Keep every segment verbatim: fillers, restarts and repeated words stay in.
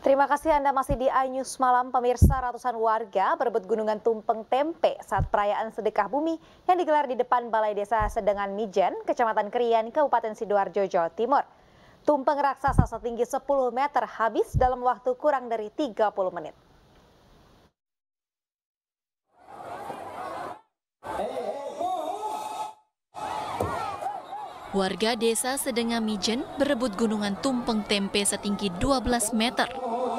Terima kasih Anda masih di iNews Malam. Pemirsa, ratusan warga berebut gunungan tumpeng tempe saat perayaan sedekah bumi yang digelar di depan Balai Desa Sedengan Mijen, Kecamatan Krian, Kabupaten Sidoarjo, Jawa Timur. Tumpeng raksasa setinggi sepuluh meter habis dalam waktu kurang dari tiga puluh menit. Warga desa Sedengan Mijen berebut gunungan tumpeng tempe setinggi dua belas meter.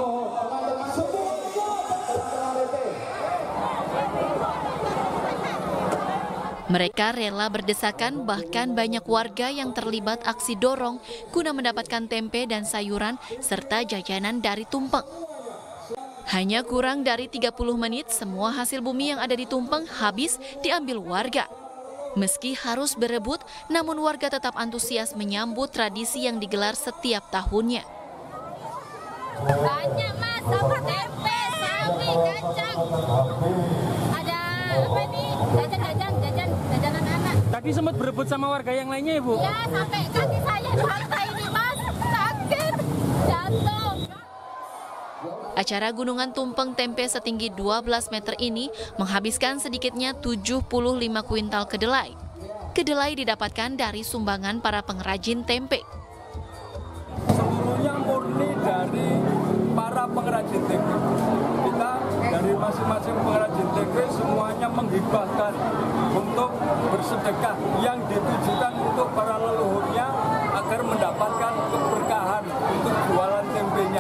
Mereka rela berdesakan, bahkan banyak warga yang terlibat aksi dorong guna mendapatkan tempe dan sayuran serta jajanan dari tumpeng. Hanya kurang dari tiga puluh menit, semua hasil bumi yang ada di tumpeng habis diambil warga. Meski harus berebut, namun warga tetap antusias menyambut tradisi yang digelar setiap tahunnya. Banyak mas, sama tempe, sawi, kacang. Ada apa ini? Jajan-jajan, jajan, jajanan anak. Tadi sempat berebut sama warga yang lainnya, Ibu? Ya, sampai kaki saya patah ini mas, sakit, jatuh. Acara gunungan tumpeng tempe setinggi dua belas meter ini menghabiskan sedikitnya tujuh puluh lima kuintal kedelai. Kedelai didapatkan dari sumbangan para pengrajin tempe. Seluruhnya murni dari para pengrajin tempe. Kita dari masing-masing pengrajin tempe semuanya menghibahkan untuk bersedekah yang ditujukan untuk para leluhurnya agar mendapatkan keberkahan untuk jualan tempenya.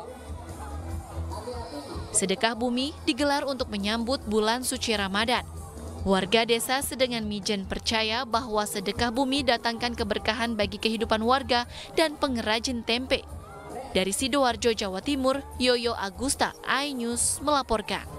Sedekah bumi digelar untuk menyambut bulan suci Ramadan. Warga desa Sedengan Mijen percaya bahwa sedekah bumi datangkan keberkahan bagi kehidupan warga dan pengrajin tempe. Dari Sidoarjo, Jawa Timur, Yoyo Agusta, iNews melaporkan.